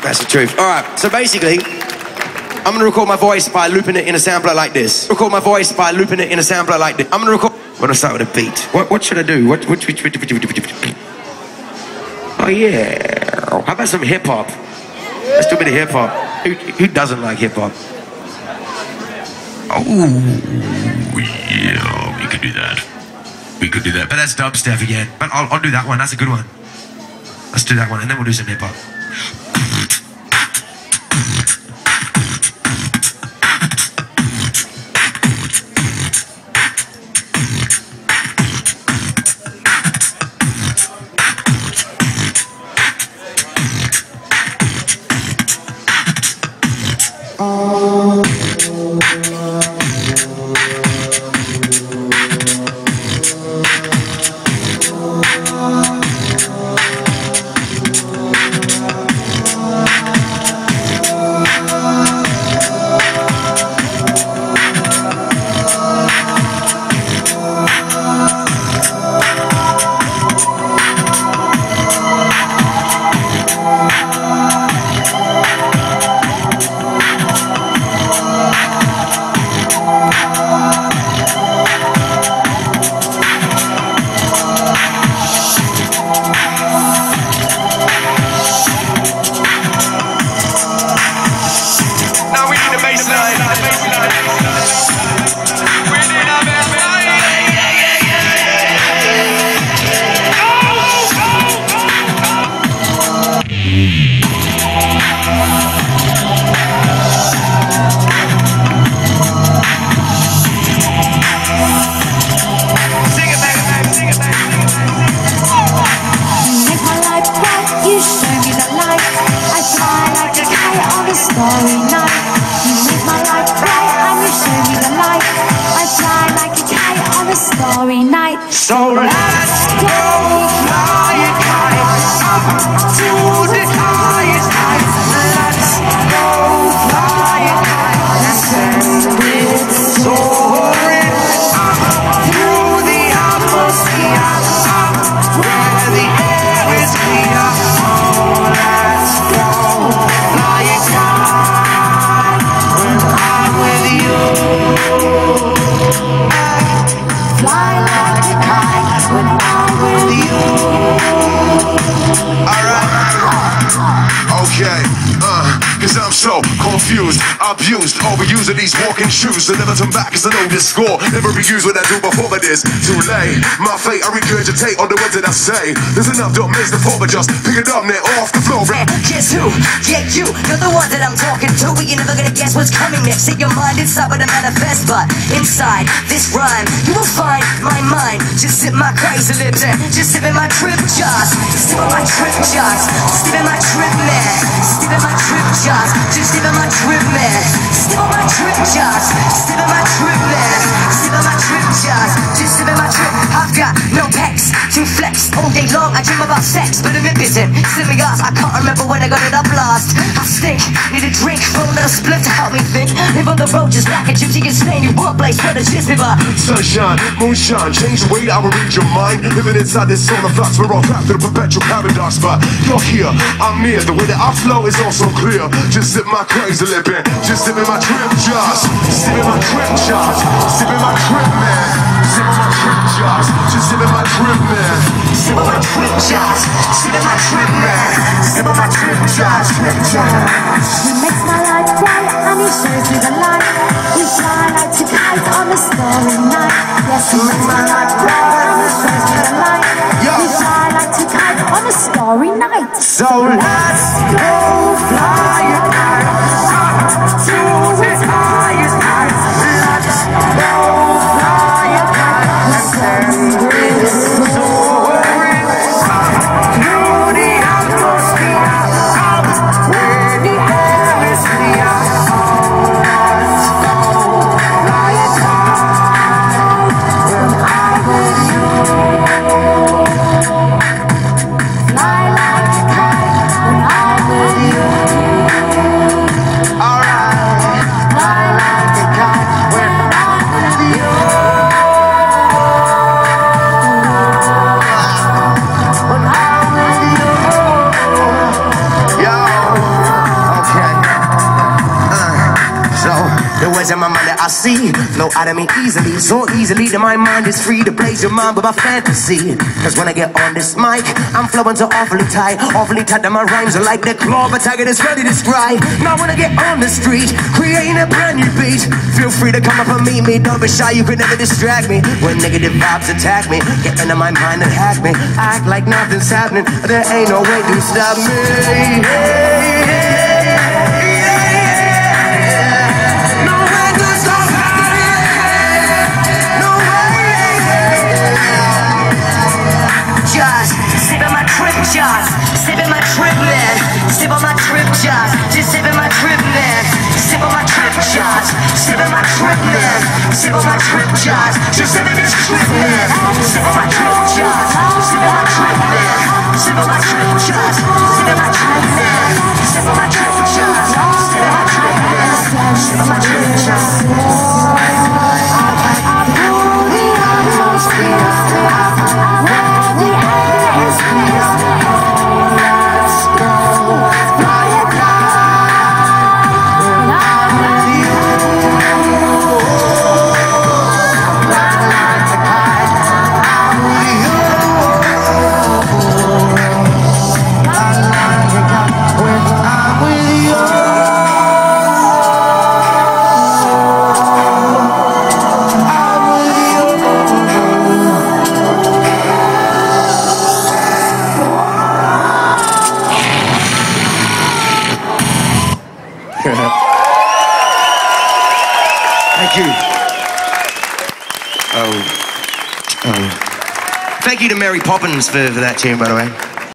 That's the truth. All right, so basically, I'm gonna record my voice by looping it in a sampler like this. Record my voice by looping it in a sampler like this. I'm gonna record. I'm gonna start with a beat. What should I do? Oh yeah. How about some hip hop? Let's do a bit of hip hop. Who doesn't like hip hop? Oh yeah, we could do that. We could do that, but that's dubstep again. But I'll do that one. That's a good one. Let's do that one, and then we'll do some hip hop. So let's go fly a kite up to the highest heights. Let's go fly a kite and send it soaring up through the atmosphere, up where the air is clear. Oh, let's go fly a kite when I'm with you. Fly like a kite when I'm with you. Alright. Okay. Cause I'm so confused, abused, overusing these walking shoes. To never turn back is an oldest score. Never reuse what I do before, but it's too late. My fate, I regurgitate all the words that I say. There's enough, don't miss the fall, but just pick it up, man, off the floor. Guess who? Yeah, you're the one that I'm talking to. But you're never gonna guess what's coming next. In your mind inside what I manifest, but inside this rhyme, you will find my mind. Just sip my crazy lips and just sip in my trip jars. Sip in my trip jars. Sip in my trip, man. Sip in my trip jars. Just sip in my trip, man. Sip in my trip jars. Sip in my trip, man. Sip in my trip jars. Just sip in my trip. I've got no pecs to flex. All day long I dream about sex, but I'm busy. Silly ass, I can't remember when I got it up last. I stink, need a drink, phone and a split to help me think. Live on the road just like a gypsy and stain. You won't place where the shit's me, but sunshine, moonshine, change the way I will read your mind. Living inside this solar flux, we're all trapped in a perpetual paradox. But you're here, I'm near. The way that I flow is also clear. Just sip my crazy lip in, just sip in my trip jars. Sip in my trip jars. Sip in my trip, man. Sip in my trip jars. Just sip in my trip, man. sip in my trip jars. Sip in my trip, man. Sip in my trip jars. Trip jars. He makes my life bright and he shows me the light. We fly like two kites on a starry night. Yes, he makes my life bright and he shows me the light. We fly like two kites on a starry night. So let's go fly a kite up to the highest heights. Let's go fly a kite and send it soaring up through the atmosphere, up where the air is clear. Oh, let's go fly a kite when I'm with you. Fly like a kite when I'm with you. see. Flow out of me easily, so easily that my mind is free to blaze your mind with my fantasy. Cause when I get on this mic, I'm flowing so awfully tight that my rhymes are like the claw of a tiger that's ready to strike. Now when I get on the street, creating a brand new beat, feel free to come up and meet me. Don't be shy, you could never distract me. When negative vibes attack me, get into my mind and hack me. Act like nothing's happening, there ain't no way to stop me. No way to stop me. No way. Just sipping my trip, just sipping my trip, man. Sip on my trip, just sipping my trip, man. Sip on my trip, just sipping my trip, man. Sip on my trip, just sipping this trip, man. Sip on my trip, just sipping my trip, man. Sip on my trip, just sipping my trip, man. Sip on my trip, just sipping my trip, man. Sip on my trip, just. Thank you. Thank you to Mary Poppins for that tune, by the way.